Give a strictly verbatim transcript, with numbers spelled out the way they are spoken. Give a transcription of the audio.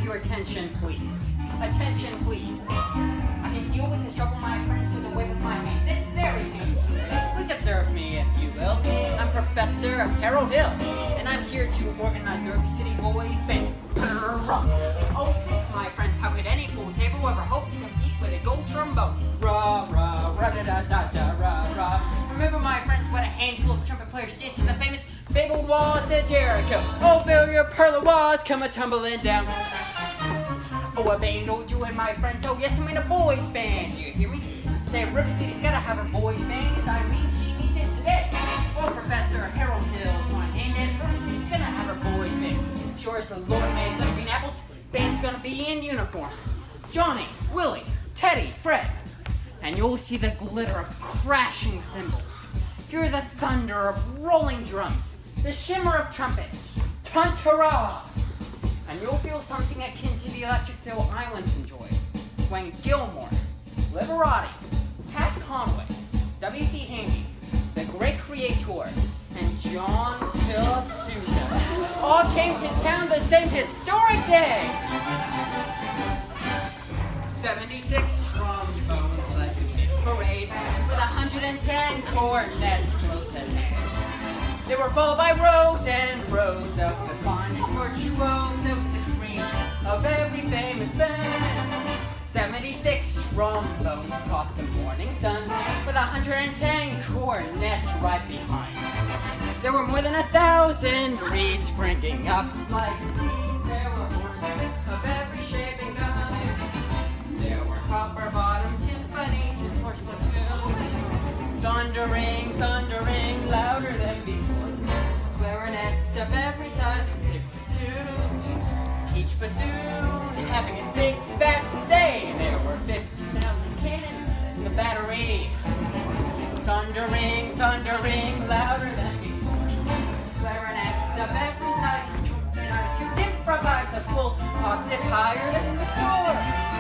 have your attention, please. Attention, please. I can deal with this trouble, my friends, with a wave of my hand. This very hand. Please observe me, if you will. I'm Professor Harold Hill, and I'm here to organize the River City Boys Band. Oh, think, my friends, how could any pool table ever hope to compete with a gold trombone? Rah, rah, rah, da, da, da, da, rah, rah. Remember, my friends, what a handful of trumpet players did to the famous big old walls of Jericho. Oh, Bill, your pearly walls come a-tumbling down. Oh, a band, oh, you and my friends. Oh, yes, I mean a boys band. Do you hear me? Say, River City's gotta have a boys band. I mean, she needs it today. Oh, Professor Harold Hill's on hand, and River City's gonna have her boys band. Sure as the Lord made little green apples, band's gonna be in uniform. Johnny, Willie, Teddy, Fred. And you'll see the glitter of crashing cymbals. Hear the thunder of rolling drums, the shimmer of trumpets. Tantara! And you'll feel something akin to the Electricville Islands enjoy when Gilmore, Liberati, Pat Conway, W C Handy, the great creator, and John Philip Sousa all came to town the same historic day. seventy-six trombones led the big parade with one hundred ten cornets close at hand. They were followed by rows and rows of the finest virtuosos, the cream of every famous band. seventy-six trombones caught the morning sun with one hundred ten cornets right behind. There were more than a thousand reeds springing up like bees. There were horns of every shape and kind. There were copper-bottom timpanis and horse platoons, thundering, thundering louder than before. Clarinets of every size and pitch bassoons, each bassoon having its big fat say. There were fifty thousand cannon in the battery, thundering, thundering louder than before. Clarinets of every size and trumpeters who improvise a full octave higher than the score.